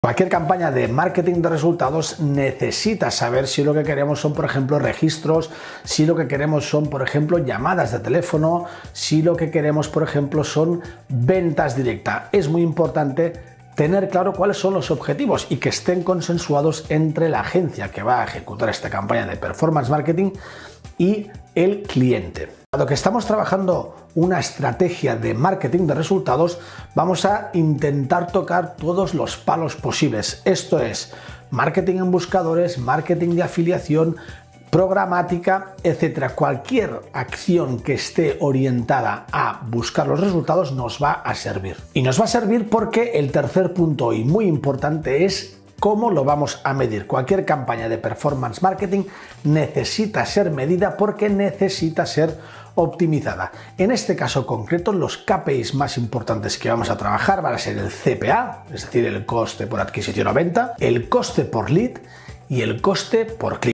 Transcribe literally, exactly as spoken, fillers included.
Cualquier campaña de marketing de resultados necesita saber si lo que queremos son, por ejemplo, registros, si lo que queremos son, por ejemplo, llamadas de teléfono, si lo que queremos, por ejemplo, son ventas directas. Es muy importante tener claro cuáles son los objetivos y que estén consensuados entre la agencia que va a ejecutar esta campaña de performance marketing y el cliente. Dado que estamos trabajando una estrategia de marketing de resultados, vamos a intentar tocar todos los palos posibles. Esto es marketing en buscadores, marketing de afiliación, programática, etcétera. Cualquier acción que esté orientada a buscar los resultados nos va a servir. Y nos va a servir porque el tercer punto y muy importante es ¿cómo lo vamos a medir? Cualquier campaña de performance marketing necesita ser medida porque necesita ser optimizada. En este caso concreto, los K P Is más importantes que vamos a trabajar van a ser el C P A, es decir, el coste por adquisición o venta, el coste por lead y el coste por clic.